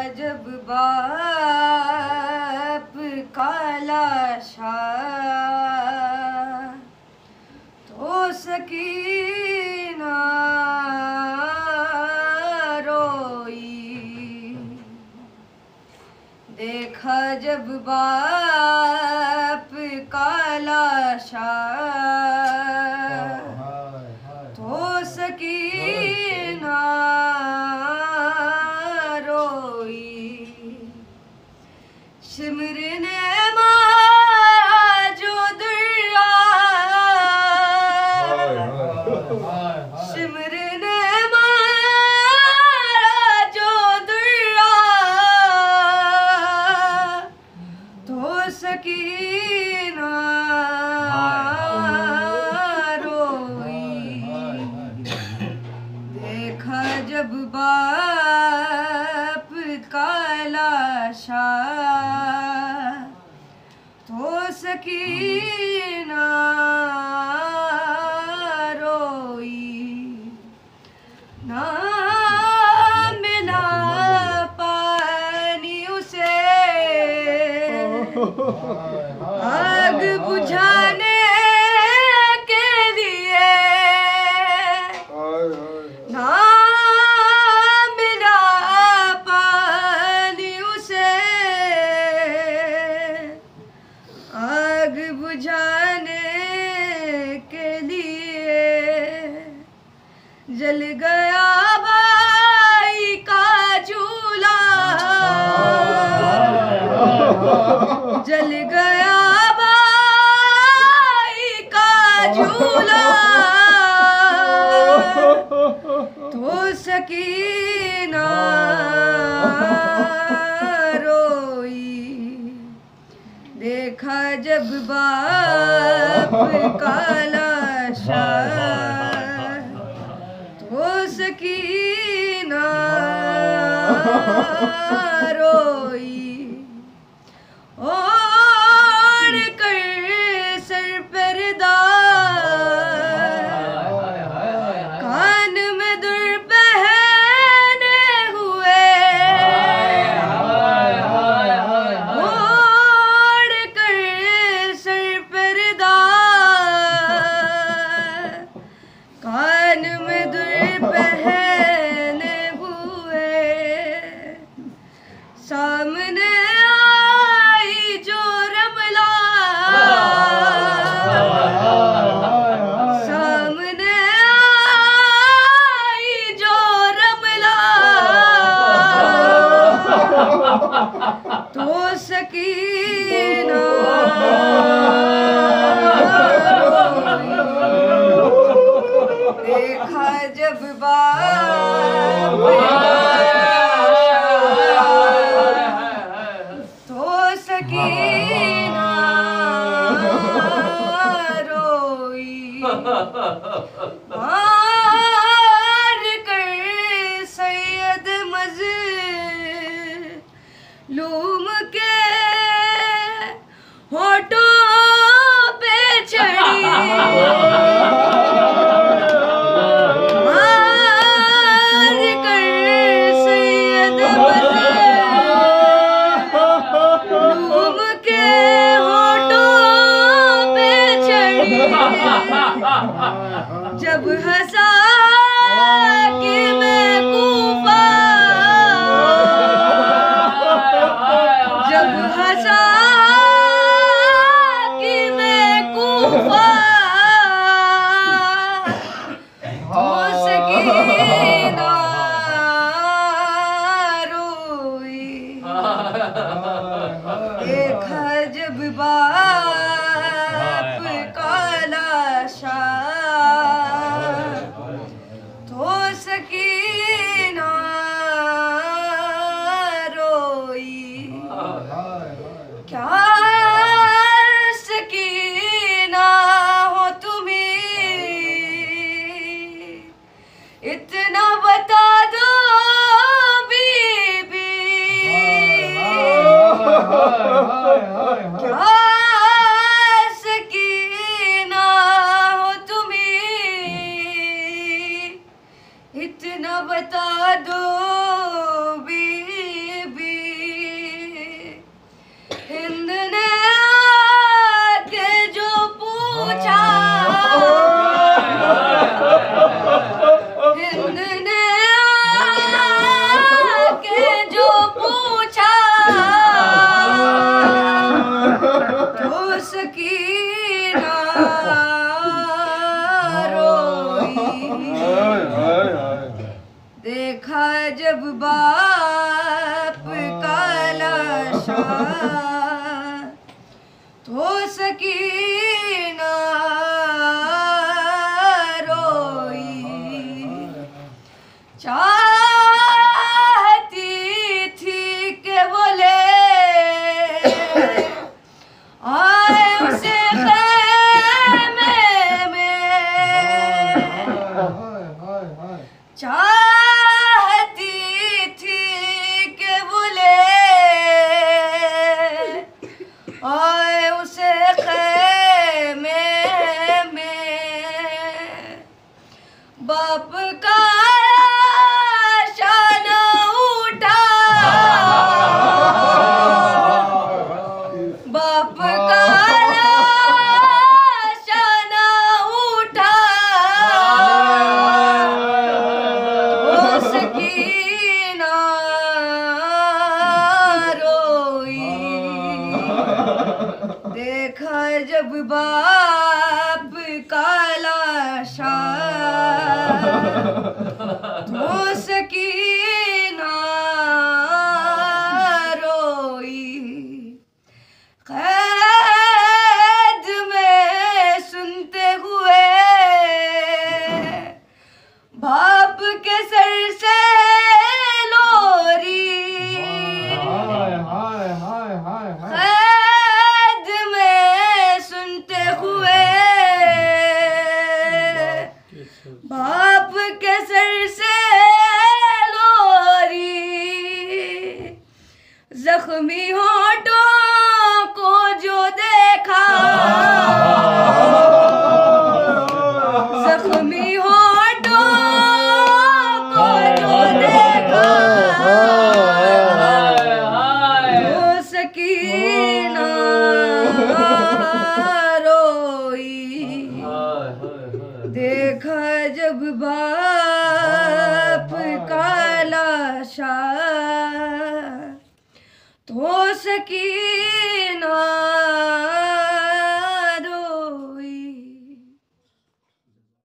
जब बाप का लाशा तो सकीना रोई। देखा जब बाप का लाशा तो सकीना सिमर ने मारा जो दुर्रा, सिमर ने मारा जो दुर्रा तो सकीना रोई। देखा जब बाप का लाशा तो सकीना रोई। ना मिला पानी उसे आग बुझाने के लिए, ना मिला पानी उसे आग बुझाने के लिए। जल गया भाई का चूल्हा, जल गया भाई का चूल्हा तो सकीना रोई। देखा जब बाप का लाशा तो सकीना रोई। और कर सर पर्दा कान में दुर पहने हुए, और कर सर पर्दा कान में दुर पहने हुए। सामने आई जो रमला, सामने आई जो रमला तो सकीना रोई। देखा जब बाप तो सकीना रोई। मार कर सैयद मज़लूम के होठों पे चढ़ी, मार कर सैयद मज़लूम के होठों पे चढ़ी। जब हंसा कि मैं कूफा जब बाप का लाशा तो सकीना रोई, चाहती थी कि बोले आए उसे ख़ैमे में, चाहती थी कि बोले आए उसे ख़ैमे में, बाप का शाना उठा, बाप का शाना उठा तो सकीना रोई, देखा जब बाप का लाशा तो सकीना रोई, कैद में सुनते हुए बाप के सर से लोरी, कैद में सुनते हुए बाप के सर से लोरी, जख्मी होठों को जो देखा, जख्मी होठों को जो देखा तो सकीना रोई, देखा जब बाप का लाशा तो सकीना